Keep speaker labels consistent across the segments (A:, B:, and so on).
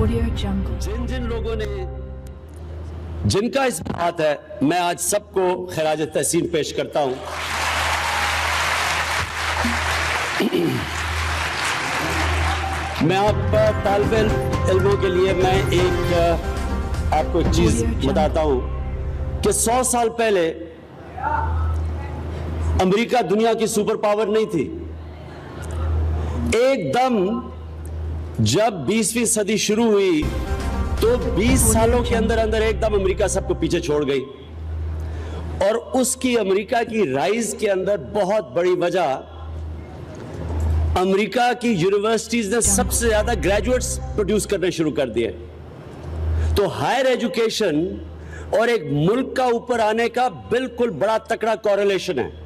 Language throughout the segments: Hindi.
A: जिन जिन लोगों ने जिनका इस बात है, मैं आज सबको खराज तहसीन पेश करता हूं। मैं आप तालिबे इल्मों के लिए मैं आपको एक चीज बताता हूं कि 100 साल पहले अमेरिका दुनिया की सुपर पावर नहीं थी। एकदम जब 20वीं सदी शुरू हुई तो 20 सालों के अंदर अंदर एकदम अमेरिका सबको पीछे छोड़ गई। और उसकी अमेरिका की राइज के अंदर बहुत बड़ी वजह अमेरिका की यूनिवर्सिटीज ने सबसे ज्यादा ग्रेजुएट्स प्रोड्यूस करने शुरू कर दिए। तो हायर एजुकेशन और एक मुल्क का ऊपर आने का बिल्कुल बड़ा तकड़ा कोरिलेशन है।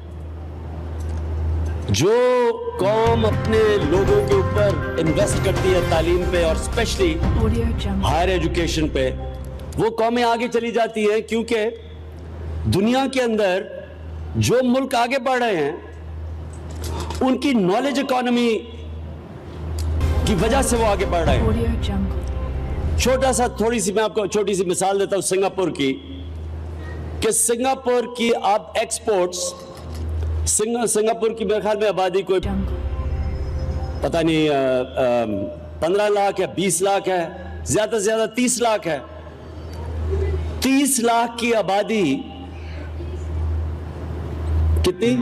A: जो कौम अपने लोगों के ऊपर इन्वेस्ट करती है तालीम पे और स्पेशली हायर एजुकेशन पे, वो कौमें आगे चली जाती हैं, क्योंकि दुनिया के अंदर जो मुल्क आगे बढ़ रहे हैं उनकी नॉलेज इकोनॉमी की वजह से वो आगे बढ़ रहे हैं। थोड़ी सी मैं आपको छोटी सी मिसाल देता हूं सिंगापुर की, कि सिंगापुर की आप एक्सपोर्ट्स, सिंगापुर की मेरे ख्याल में आबादी कोई पता नहीं 15 लाख है, 20 लाख है, ज्यादा से ज्यादा 30 लाख है। 30 लाख की आबादी कितनी?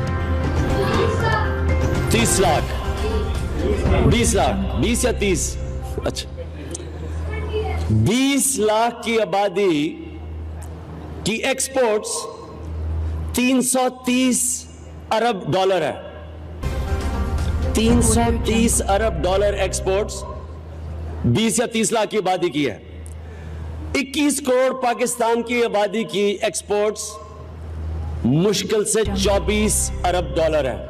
A: 30 लाख, 20 लाख, 20 या 30? अच्छा, 20 लाख की आबादी की एक्सपोर्ट्स 330 अरब डॉलर है। 330 अरब डॉलर एक्सपोर्ट्स 20 या 30 लाख की आबादी की है। 21 करोड़ पाकिस्तान की आबादी की एक्सपोर्ट्स मुश्किल से 24 अरब डॉलर है।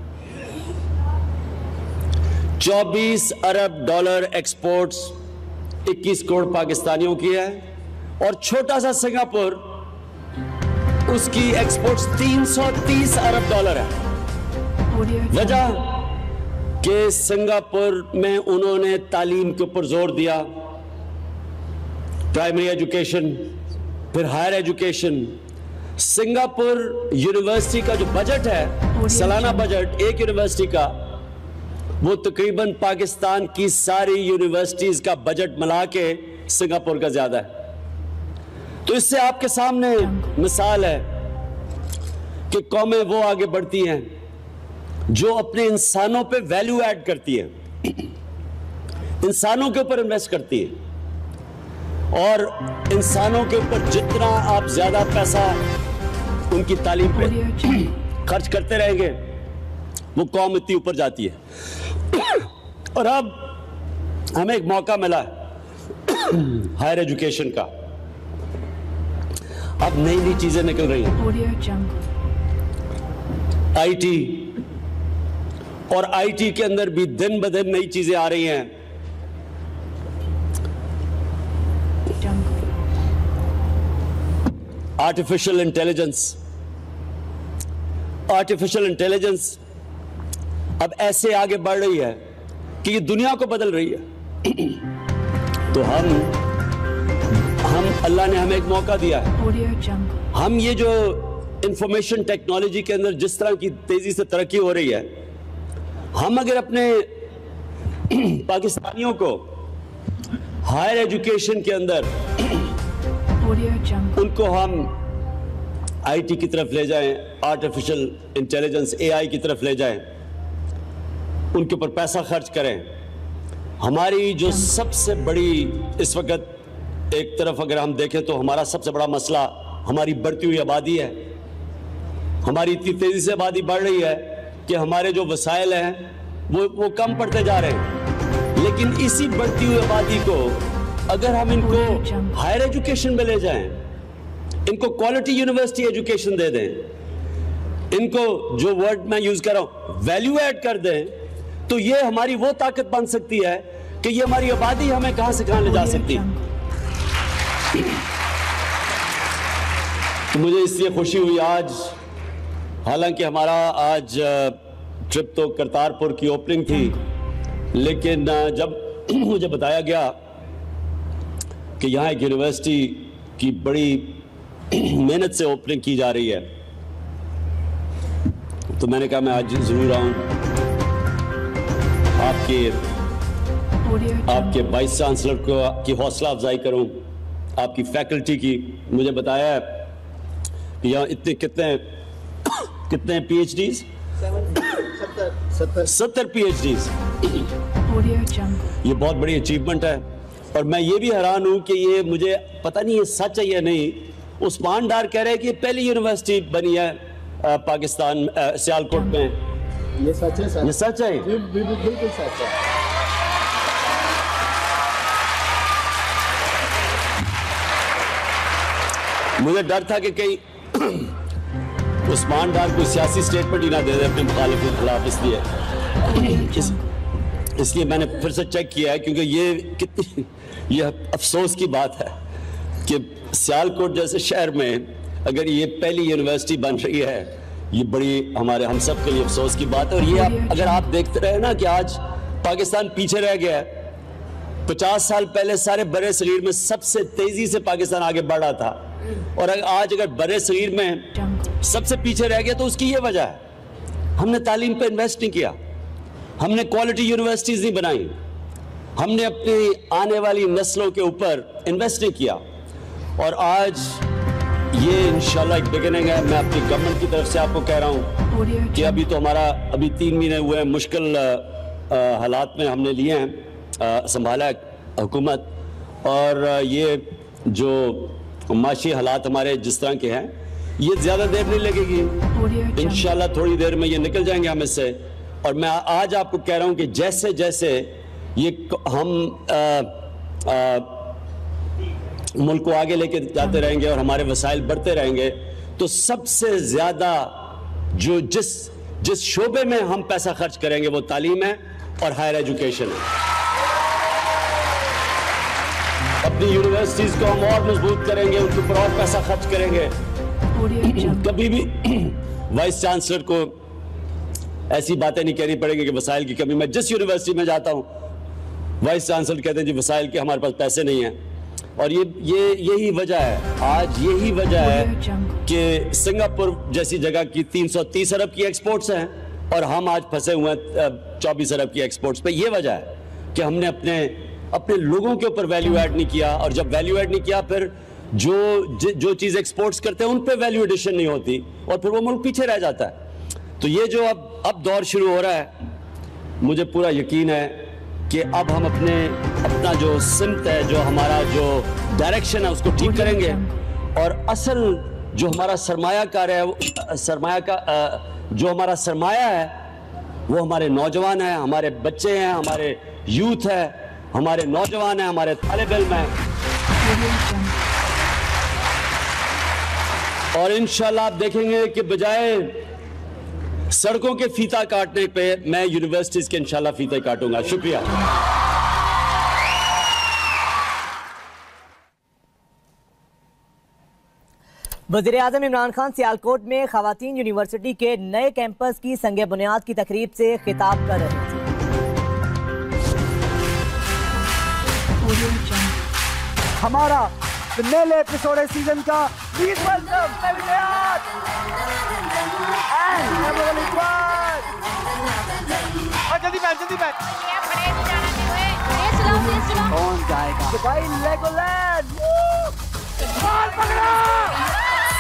A: 24 अरब डॉलर एक्सपोर्ट्स 21 करोड़ पाकिस्तानियों की है। और छोटा सा सिंगापुर, उसकी एक्सपोर्ट्स 330 अरब डॉलर है। वजह कि सिंगापुर में उन्होंने तालीम के ऊपर जोर दिया, प्राइमरी एजुकेशन, फिर हायर एजुकेशन। सिंगापुर यूनिवर्सिटी का जो बजट है, सालाना बजट एक यूनिवर्सिटी का, वो तकरीबन पाकिस्तान की सारी यूनिवर्सिटीज का बजट मिला के सिंगापुर का ज्यादा है। तो इससे आपके सामने मिसाल है कि कौमें वो आगे बढ़ती हैं जो अपने इंसानों पे वैल्यू ऐड करती हैं, इंसानों के ऊपर इन्वेस्ट करती हैं। और इंसानों के ऊपर जितना आप ज्यादा पैसा उनकी तालीम पे खर्च करते रहेंगे, वो कौम इतनी ऊपर जाती है। और अब हमें एक मौका मिला है हायर एजुकेशन का। अब नई नई चीजें निकल रही हैं, आईटी, और आईटी के अंदर भी दिन ब दिन नई चीजें आ रही हैं। आर्टिफिशियल इंटेलिजेंस अब ऐसे आगे बढ़ रही है कि ये दुनिया को बदल रही है। तो हम अल्लाह ने हमें एक मौका दिया है। हम ये जो इंफॉर्मेशन टेक्नोलॉजी के अंदर जिस तरह की तेजी से तरक्की हो रही है, हम अगर अपने पाकिस्तानियों को हायर एजुकेशन के अंदर उनको हम आईटी की तरफ ले जाएं, आर्टिफिशियल इंटेलिजेंस एआई की तरफ ले जाएं, उनके ऊपर पैसा खर्च करें। हमारी जो सबसे बड़ी इस वक्त एक तरफ अगर हम देखें तो हमारा सबसे बड़ा मसला हमारी बढ़ती हुई आबादी है। हमारी इतनी तेजी से आबादी बढ़ रही है कि हमारे जो वसाइल हैं वो कम पड़ते जा रहे हैं। लेकिन इसी बढ़ती हुई आबादी को अगर हम इनको हायर एजुकेशन में ले जाएं, इनको क्वालिटी यूनिवर्सिटी एजुकेशन दे दें, इनको जो वर्ड मैं यूज कर रहा हूं वैल्यू ऐड कर दें, तो ये हमारी वो ताकत बन सकती है कि ये हमारी आबादी हमें कहां से कहां ले जा सकती है। तो मुझे इसलिए खुशी हुई आज, हालांकि हमारा आज ट्रिप तो करतारपुर की ओपनिंग थी, लेकिन जब मुझे बताया गया कि यहाँ एक यूनिवर्सिटी की बड़ी मेहनत से ओपनिंग की जा रही है, तो मैंने कहा मैं आज ज़रूर आऊँ, आपके वाइस चांसलर की हौसला अफजाई करूँ, आपकी फैकल्टी की। मुझे बताया है कि यहाँ इतने कितने PhDs, 70 PhDs। ये बहुत बड़ी अचीवमेंट है। और मैं ये भी हैरान हूँ कि ये मुझे पता नहीं ये सच है या नहीं, उस्मान डार कह रहे हैं कि ये पहली यूनिवर्सिटी बनी है पाकिस्तान सियालकोट में।
B: ये सच है सर?
A: ये सच है?
B: बिल्कुल सच है।
A: मुझे डर था कि कहीं उस्मान डार कोई सियासी स्टेटमेंट ही ना दे दे अपने मुखालिफ के खिलाफ, इसलिए मैंने फिर से चेक किया है, क्योंकि ये अफसोस की बात है कि सियालकोट जैसे शहर में अगर ये पहली यूनिवर्सिटी बन रही है, ये बड़ी हम सब के लिए अफसोस की बात है। और ये अगर आप देखते रहे ना कि आज पाकिस्तान पीछे रह गया है। 50 साल पहले सारे बड़े सगीर में सबसे तेजी से पाकिस्तान आगे बढ़ रहा था, और आज अगर बड़े सगीर में सबसे पीछे रह गया तो उसकी ये वजह है, हमने तालीम पे इन्वेस्ट नहीं किया, हमने क्वालिटी यूनिवर्सिटीज नहीं बनाई, हमने अपनी आने वाली नस्लों के ऊपर इन्वेस्ट नहीं किया। और आज ये इंशाल्लाह एक बिगिनिंग है। मैं अपनी गवर्नमेंट की तरफ से आपको कह रहा हूँ कि अभी तो हमारा 3 महीने हुए हैं, मुश्किल हालात में हमने लिए हैं, संभाला है हुकूमत, और ये जो माशी हालात हमारे जिस तरह के हैं, ये ज़्यादा देर नहीं लगेगी, इंशाल्लाह थोड़ी देर में ये निकल जाएंगे हम इससे। और मैं आज आपको कह रहा हूँ कि जैसे जैसे ये हम मुल्क को आगे लेके जाते रहेंगे और हमारे वसाइल बढ़ते रहेंगे, तो सबसे ज़्यादा जो जिस शोबे में हम पैसा खर्च करेंगे वो तालीम है और हायर एजुकेशन है। अपनी यूनिवर्सिटीज़ को हम और मजबूत करेंगे, उनके ऊपर और पैसा खर्च करेंगे। कभी भी वाइस चांसलर को ऐसी बातें नहीं कहनी पड़ेगी कि वसाइल की कमी। मैं जिस यूनिवर्सिटी में जाता हूँ, वाइस चांसलर कहते हैं जी वसाइल के हमारे पास पैसे नहीं हैं। और यही वजह है, आज यही वजह है कि सिंगापुर जैसी जगह की 330 अरब की एक्सपोर्ट्स हैं और हम आज फंसे हुए हैं 24 अरब की एक्सपोर्ट्स पे। ये वजह है कि हमने अपने लोगों के ऊपर वैल्यू ऐड नहीं किया, और जब वैल्यू ऐड नहीं किया फिर जो चीज़ एक्सपोर्ट्स करते हैं उन पे वैल्यू एडिशन नहीं होती और फिर वो मुल्क पीछे रह जाता है। तो ये जो अब दौर शुरू हो रहा है, मुझे पूरा यकीन है कि अब हम अपना जो सिमत है, जो हमारा जो डायरेक्शन है, उसको ठीक करेंगे। और असल जो हमारा सरमायाकार है, जो हमारा सरमाया है, वो हमारे नौजवान हैं, हमारे बच्चे हैं, हमारे यूथ है, हमारे नौजवान हैं, हमारे तालिब इल्म हैं। और इंशाल्लाह आप देखेंगे कि बजाय सड़कों के फीता काटने पे मैं यूनिवर्सिटीज के इंशाल्लाह फीते काटूंगा। शुक्रिया।
C: वज़ीर-ए-आज़म इमरान खान सियालकोट में खवातीन यूनिवर्सिटी के नए कैंपस की संगे बुनियाद की तकरीब से खिताब कर रहे थे।
B: हमारा नए एपिसोड सीजन का जल्दी बैठ कौन जाएगा भाई? लेगोलैंड पकड़ा।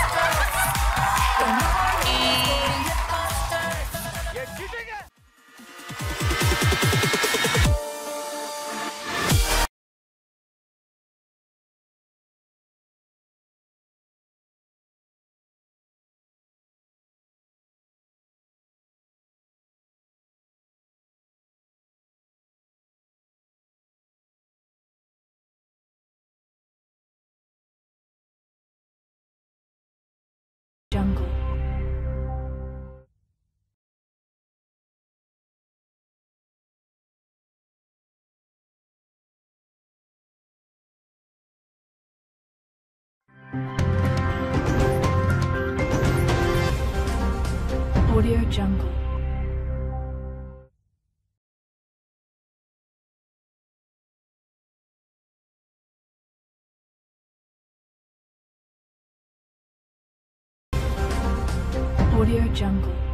D: Audio Jungle. Audio Jungle.